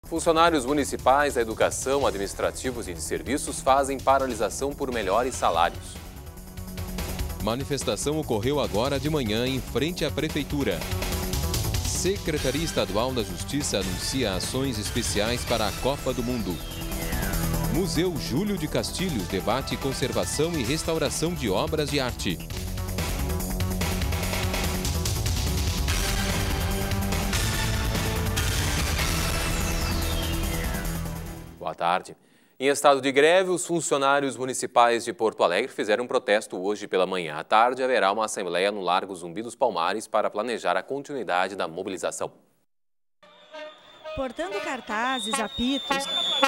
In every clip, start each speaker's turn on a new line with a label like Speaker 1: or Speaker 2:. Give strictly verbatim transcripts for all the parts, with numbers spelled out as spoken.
Speaker 1: Funcionários municipais da educação, administrativos e de serviços fazem paralisação por melhores salários.
Speaker 2: Manifestação ocorreu agora de manhã em frente à Prefeitura. Secretaria Estadual da Justiça anuncia ações especiais para a Copa do Mundo. Museu Júlio de Castilhos debate conservação e restauração de obras de arte.
Speaker 1: Boa tarde. Em estado de greve, os funcionários municipais de Porto Alegre fizeram um protesto hoje pela manhã. À tarde, haverá uma assembleia no Largo Zumbi dos Palmares para planejar a continuidade da mobilização.
Speaker 3: Portando cartazes, apitos,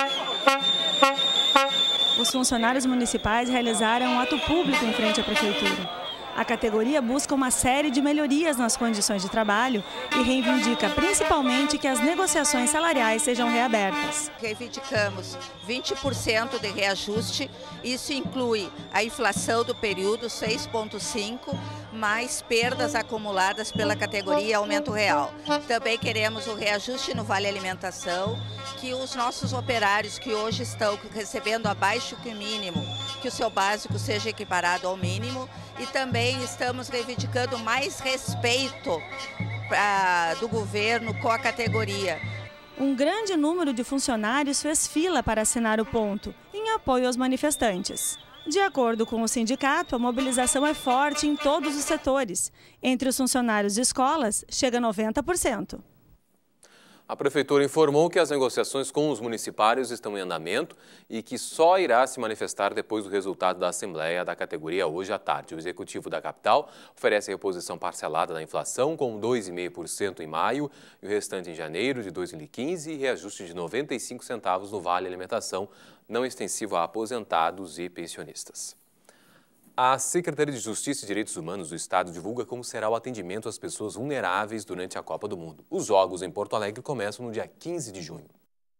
Speaker 3: os funcionários municipais realizaram um ato público em frente à Prefeitura. A categoria busca uma série de melhorias nas condições de trabalho e reivindica principalmente que as negociações salariais sejam reabertas.
Speaker 4: Reivindicamos vinte por cento de reajuste, isso inclui a inflação do período seis vírgula cinco, mais perdas acumuladas pela categoria aumento real. Também queremos o reajuste no Vale Alimentação, que os nossos operários que hoje estão recebendo abaixo que o mínimo, que o seu básico seja equiparado ao mínimo, e também estamos reivindicando mais respeito pra, do governo com a categoria.
Speaker 3: Um grande número de funcionários fez fila para assinar o ponto, em apoio aos manifestantes. De acordo com o sindicato, a mobilização é forte em todos os setores. Entre os funcionários de escolas, chega a noventa por cento.
Speaker 1: A Prefeitura informou que as negociações com os municipários estão em andamento e que só irá se manifestar depois do resultado da Assembleia da categoria hoje à tarde. O Executivo da capital oferece a reposição parcelada da inflação com dois vírgula cinco por cento em maio e o restante em janeiro de dois mil e quinze e reajuste de noventa e cinco centavos no Vale Alimentação, não extensivo a aposentados e pensionistas. A Secretaria de Justiça e Direitos Humanos do Estado divulga como será o atendimento às pessoas vulneráveis durante a Copa do Mundo. Os jogos em Porto Alegre começam no dia quinze de junho.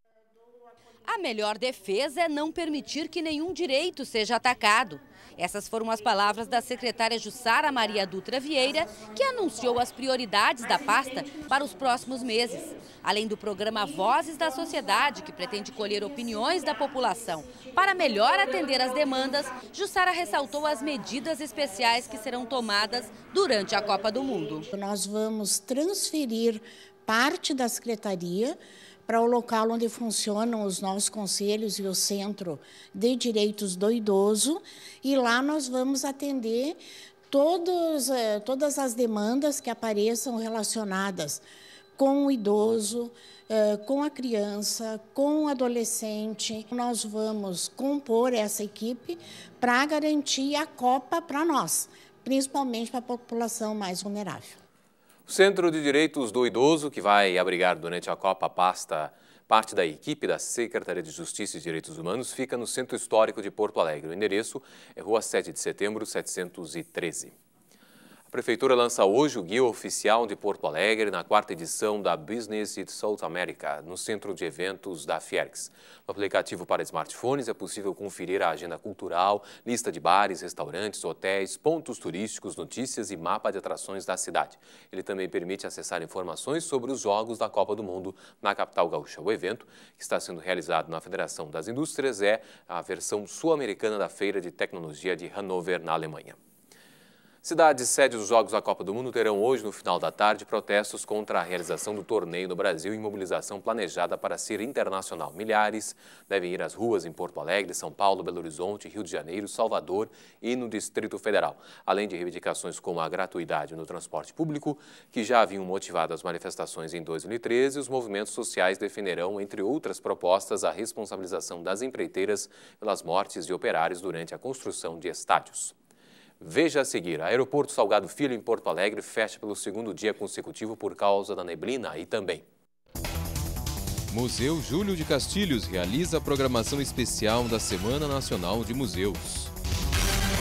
Speaker 5: A melhor defesa é não permitir que nenhum direito seja atacado. Essas foram as palavras da secretária Jussara Maria Dutra Vieira, que anunciou as prioridades da pasta para os próximos meses. Além do programa Vozes da Sociedade, que pretende colher opiniões da população para melhor atender às demandas, Jussara ressaltou as medidas especiais que serão tomadas durante a Copa do Mundo.
Speaker 6: Nós vamos transferir parte da secretaria para o local onde funcionam os nossos conselhos e o Centro de Direitos do Idoso, e lá nós vamos atender todos, todas as demandas que apareçam relacionadas com o idoso, com a criança, com o adolescente. Nós vamos compor essa equipe para garantir a Copa para nós, principalmente para a população mais vulnerável.
Speaker 1: O Centro de Direitos do Idoso, que vai abrigar durante a Copa a pasta, parte da equipe da Secretaria de Justiça e Direitos Humanos, fica no Centro Histórico de Porto Alegre. O endereço é Rua sete de setembro, setecentos e treze. A Prefeitura lança hoje o Guia Oficial de Porto Alegre na quarta edição da Business in South America, no Centro de Eventos da Fiergs. No aplicativo para smartphones é possível conferir a agenda cultural, lista de bares, restaurantes, hotéis, pontos turísticos, notícias e mapa de atrações da cidade. Ele também permite acessar informações sobre os Jogos da Copa do Mundo na capital gaúcha. O evento, que está sendo realizado na Federação das Indústrias, é a versão sul-americana da Feira de Tecnologia de Hannover, na Alemanha. Cidades sede dos Jogos da Copa do Mundo terão hoje, no final da tarde, protestos contra a realização do torneio no Brasil em mobilização planejada para ser internacional. Milhares devem ir às ruas em Porto Alegre, São Paulo, Belo Horizonte, Rio de Janeiro, Salvador e no Distrito Federal. Além de reivindicações como a gratuidade no transporte público, que já haviam motivado as manifestações em dois mil e treze, os movimentos sociais defenderão, entre outras propostas, a responsabilização das empreiteiras pelas mortes de operários durante a construção de estádios. Veja a seguir, Aeroporto Salgado Filho em Porto Alegre fecha pelo segundo dia consecutivo por causa da neblina e também.
Speaker 2: Museu Júlio de Castilhos realiza a programação especial da Semana Nacional de Museus.